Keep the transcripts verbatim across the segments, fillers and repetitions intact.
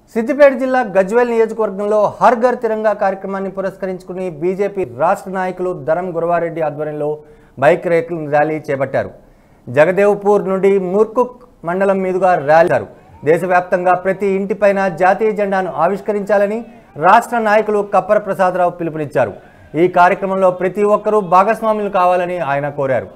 సిద్దిపేట జిల్లా గజ్వేల్ నియోజకవర్గంలో హర్ ఘర్ తిరంగా కార్యక్రమాన్ని పురస్కరించుకుని బీజేపీ రాష్ట్ర నాయకులు ధరం గురవారెడ్డి ఆధ్వర్యంలో బైక్ ర్యాలీ చేపట్టారు. జగదేవ్పూర్ నుండి ముర్కుక్ మండలం మీదుగా ర్యాలీ. దేశవ్యాప్తంగా ప్రతి ఇంటిపైన జాతీయ జెండాను ఆవిష్కరించాలని రాష్ట్ర నాయకులు కప్పర ప్రసాదరావు పిలుపునిచ్చారు. ఈ కార్యక్రమంలో ప్రతి ఒక్కరూ భాగస్వాములు కావాలని ఆయన కోరారు.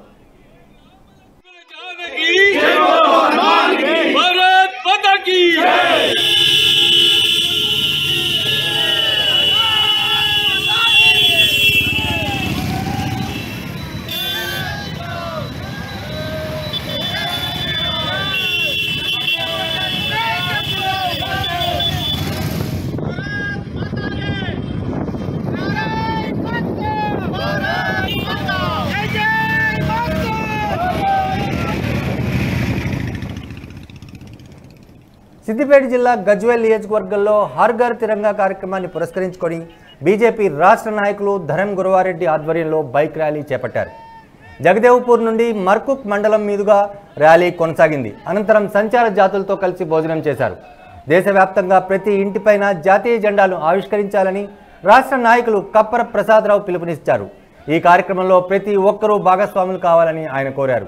సిద్దిపేట జిల్లా గజ్వేల్ నియోజకవర్గంలో హర్ ఘర్ తిరంగా కార్యక్రమాన్ని పురస్కరించుకొని బీజేపీ రాష్ట్ర నాయకులు ధరం గురవారెడ్డి ఆధ్వర్యంలో బైక్ ర్యాలీ చేపట్టారు. జగదేవ్పూర్ నుండి మర్కుక్ మండలం మీదుగా ర్యాలీ కొనసాగింది. అనంతరం సంచార జాతులతో కలిసి భోజనం చేశారు. దేశవ్యాప్తంగా ప్రతి ఇంటిపైన జాతీయ జెండాను ఆవిష్కరించాలని రాష్ట్ర నాయకులు కప్పర ప్రసాదరావు పిలుపునిచ్చారు. ఈ కార్యక్రమంలో ప్రతి ఒక్కరూ భాగస్వాములు కావాలని ఆయన కోరారు.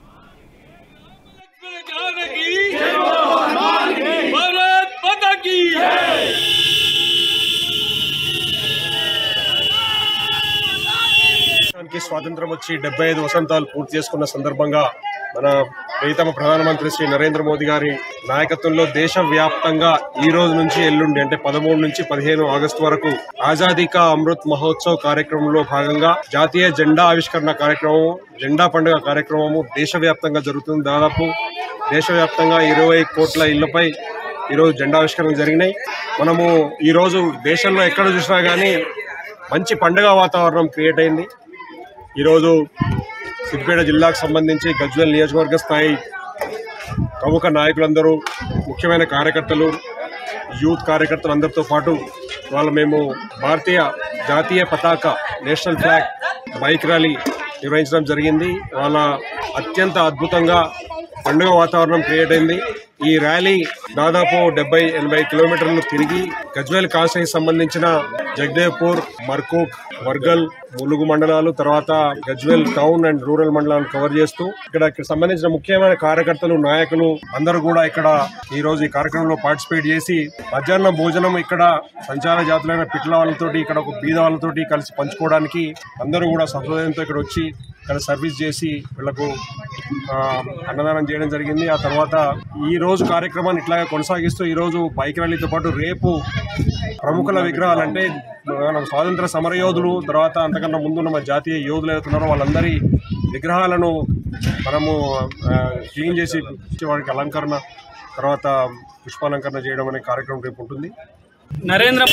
స్వాతంత్రం వచ్చి డెబ్బై ఐదు వసంతాలు పూర్తి చేసుకున్న సందర్భంగా మన ప్రియతమ ప్రధానమంత్రి శ్రీ నరేంద్ర మోదీ గారి నాయకత్వంలో దేశవ్యాప్తంగా ఈ రోజు నుంచి ఎల్లుండి అంటే పదమూడు నుంచి పదిహేను ఆగస్టు వరకు ఆజాదీ కా అమృత్ మహోత్సవ్ కార్యక్రమంలో భాగంగా జాతీయ జెండా ఆవిష్కరణ కార్యక్రమం, జెండా పండుగ కార్యక్రమము దేశవ్యాప్తంగా జరుగుతుంది. దాదాపు దేశవ్యాప్తంగా ఇరవై కోట్ల ఇళ్లపై ఈరోజు జెండా ఆవిష్కరణ జరిగినాయి. మనము ఈరోజు దేశంలో ఎక్కడ చూసినా కానీ మంచి పండుగ వాతావరణం క్రియేట్ అయింది. ఈరోజు సిద్దిపేట జిల్లాకు సంబంధించి గజ్వేల్ నియోజకవర్గ స్థాయి ప్రముఖ నాయకులందరూ, ముఖ్యమైన కార్యకర్తలు, యూత్ కార్యకర్తలు అందరితో పాటు వాళ్ళ మేము భారతీయ జాతీయ పతాక నేషనల్ ఫ్లాగ్ బైక్ ర్యాలీ నిర్వహించడం జరిగింది. వాళ్ళ అత్యంత అద్భుతంగా పండుగ వాతావరణం క్రియేట్ అయింది. ఈ ర్యాలీ దాదాపు డెబ్బై ఎనభై కిలోమీటర్లు తిరిగి గజ్వేల్ కాన్స్టిట్యూన్సీకి సంబంధించిన జగదేవ్పూర్, మర్కుక్, వర్గల్, ములుగు మండలాలు, తర్వాత గజ్వేల్ టౌన్ అండ్ రూరల్ మండలాలను కవర్ చేస్తూ ఇక్కడ సంబంధించిన ముఖ్యమైన కార్యకర్తలు, నాయకులు అందరూ కూడా ఇక్కడ ఈ రోజు ఈ కార్యక్రమంలో పార్టిసిపేట్ చేసి మధ్యాహ్న భోజనం ఇక్కడ సంచార జాతులైన పిట్ల వాళ్ళతోటి, ఇక్కడ ఒక బీద వాళ్ళతోటి కలిసి పంచుకోవడానికి అందరూ కూడా సహృదయంతో ఇక్కడ వచ్చి ఇక్కడ సర్వీస్ చేసి వీళ్లకు అన్నదానం చేయడం జరిగింది. ఆ తర్వాత ఈ రోజు కార్యక్రమాన్ని ఇట్లాగే కొనసాగిస్తూ ఈ రోజు బైక్ ర్యాలీతో పాటు రేపు ప్రముఖుల విగ్రహాలు అంటే మనం స్వాతంత్ర సమరయోధులు, తర్వాత అంతకన్నా ముందున్న మన జాతీయ యోధులు అవుతున్నారో వాళ్ళందరి విగ్రహాలను మనము క్లీన్ చేసి వారికి అలంకరణ, తర్వాత పుష్పాలంకరణ చేయడం అనే కార్యక్రమం రేపు ఉంటుంది. నరేంద్ర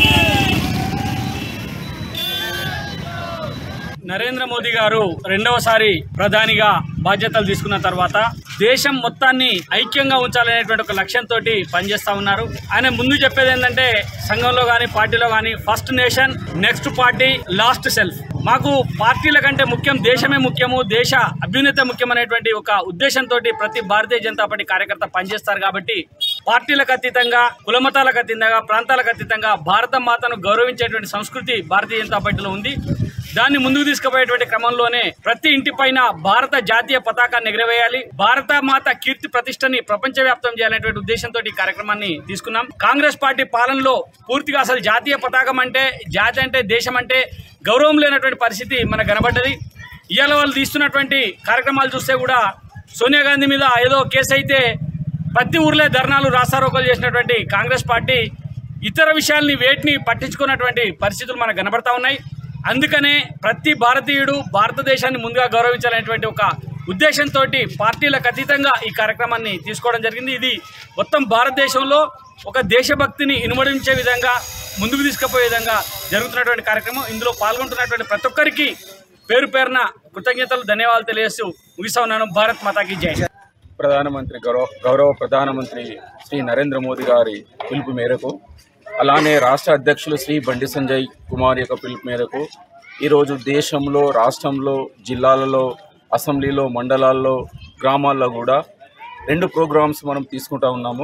నరేంద్ర మోదీ గారు రెండవసారి ప్రధానిగా బాధ్యతలు తీసుకున్న తర్వాత దేశం మొత్తాన్ని ఐక్యంగా ఉంచాలనేటువంటి ఒక లక్ష్యంతో పనిచేస్తా ఉన్నారు. ఆయన ముందు చెప్పేది ఏంటంటే సంఘంలో కానీ పార్టీలో కానీ first nation, next party, last self. మాకు పార్టీల కంటే ముఖ్యం దేశమే ముఖ్యము, దేశ అభ్యున్నత ముఖ్యం అనేటువంటి ఒక ఉద్దేశంతో ప్రతి భారతీయ జనతా పార్టీ కార్యకర్త పనిచేస్తారు. కాబట్టి పార్టీలకు అతీతంగా, కులమతాలకు అతీతంగా, ప్రాంతాలకు అతీతంగా భారత మాతను గౌరవించేటువంటి సంస్కృతి భారతీయ జనతా పార్టీలో ఉంది. దాన్ని ముందుకు తీసుకుపోయేటువంటి క్రమంలోనే ప్రతి ఇంటి పైన భారత జాతీయ పతాకాన్ని ఎగరవేయాలి, భారత మాత కీర్తి ప్రతిష్టని ప్రపంచవ్యాప్తం చేయాలనేటువంటి ఉద్దేశంతో ఈ కార్యక్రమాన్ని తీసుకున్నాం. కాంగ్రెస్ పార్టీ పాలనలో పూర్తిగా అసలు జాతీయ పతాకం అంటే, జాతి అంటే, దేశం అంటే గౌరవం లేనటువంటి పరిస్థితి మనకు కనబడ్డది. ఇవాళ వాళ్ళు తీస్తున్నటువంటి కార్యక్రమాలు చూస్తే కూడా సోనియా గాంధీ మీద ఏదో కేసు అయితే ప్రతి ఊర్లే ధర్నాలు, రాస్తారోకోలు చేసినటువంటి కాంగ్రెస్ పార్టీ ఇతర విషయాల్ని వేటిని పట్టించుకున్నటువంటి పరిస్థితులు మనకు కనబడతా ఉన్నాయి. అందుకనే ప్రతి భారతీయుడు భారతదేశాన్ని ముందుగా గౌరవించాలనేటువంటి ఒక ఉద్దేశంతో పార్టీలకు అతీతంగా ఈ కార్యక్రమాన్ని తీసుకోవడం జరిగింది. ఇది మొత్తం భారతదేశంలో ఒక దేశభక్తిని ఇనుమడించే విధంగా, ముందుకు తీసుకుపోయే విధంగా జరుగుతున్నటువంటి కార్యక్రమం. ఇందులో పాల్గొంటున్నటువంటి ప్రతి ఒక్కరికి పేరు పేరున కృతజ్ఞతలు, ధన్యవాదాలు తెలియజేస్తూ ముగిస్తా ఉన్నాను. భారత్ మాతాకి జై. ప్రధానమంత్రి గౌరవ గౌరవ ప్రధానమంత్రి శ్రీ నరేంద్ర మోదీ గారి పిలుపు మేరకు, అలానే రాష్ట్ర అధ్యక్షులు శ్రీ బండి సంజయ్ కుమార్ యొక్క పిలుపు మేరకు ఈరోజు దేశంలో, రాష్ట్రంలో, జిల్లాలలో, అసెంబ్లీలో, మండలాల్లో, గ్రామాల్లో కూడా రెండు ప్రోగ్రామ్స్ మనం తీసుకుంటా ఉన్నాము.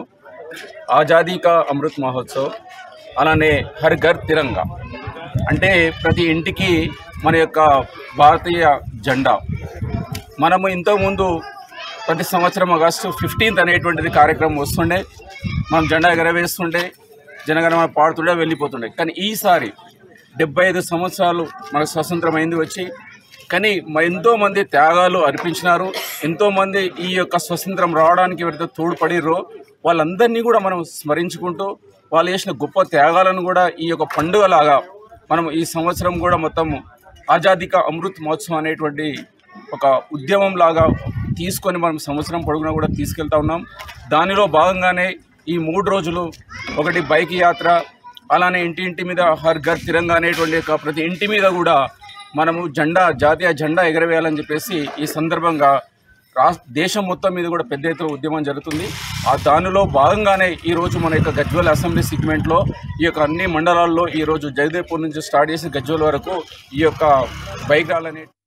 ఆజాదీ కా అమృత్ మహోత్సవ్, అలానే హర్ ఘర్ తిరంగా అంటే ప్రతి ఇంటికి మన యొక్క భారతీయ జెండా. మనము ఇంతకుముందు ప్రతి సంవత్సరం ఆగస్టు ఫిఫ్టీన్త్ అనేటువంటిది కార్యక్రమం వస్తుండే, మనం జెండా ఎగరవేస్తుండే, జనగణమన పాడుతుండే, వెళ్ళిపోతుండే. కానీ ఈసారి డెబ్బై ఐదు సంవత్సరాలు మనకు స్వతంత్రం అయింది వచ్చి, కానీ ఎంతోమంది త్యాగాలు అర్పించినారు. ఎంతోమంది ఈ యొక్క స్వతంత్రం రావడానికి ఎవరైతే తోడ్పడిరో వాళ్ళందరినీ కూడా మనం స్మరించుకుంటూ వాళ్ళు చేసిన గొప్ప త్యాగాలను కూడా ఈ యొక్క పండుగలాగా మనం ఈ సంవత్సరం కూడా మొత్తం ఆజాదీ కా అమృత్ మహోత్సవం అనేటువంటి ఒక ఉద్యమం లాగా తీసుకొని మనం సంవత్సరం పొడుగునా కూడా తీసుకెళ్తా ఉన్నాం. దానిలో భాగంగానే ఈ మూడు రోజులు ఒకటి బైక్ యాత్ర, అలానే ఇంటి ఇంటి మీద హర్ ఘర్ తిరంగా అనేటువంటి ప్రతి ఇంటి మీద కూడా మనము జెండా జాతీయ జెండా ఎగరవేయాలని చెప్పేసి ఈ సందర్భంగా రాష్ట్ర దేశం మొత్తం మీద కూడా పెద్ద ఎత్తున ఉద్యమం జరుగుతుంది. ఆ దానిలో భాగంగానే ఈరోజు మన యొక్క గజ్వేల్ అసెంబ్లీ సెగ్మెంట్లో ఈ యొక్క అన్ని మండలాల్లో ఈరోజు జగదేవ్పూర్ నుంచి స్టార్ట్ చేసి గజ్వేల్ వరకు ఈ యొక్క బైక్ ర్యాలీ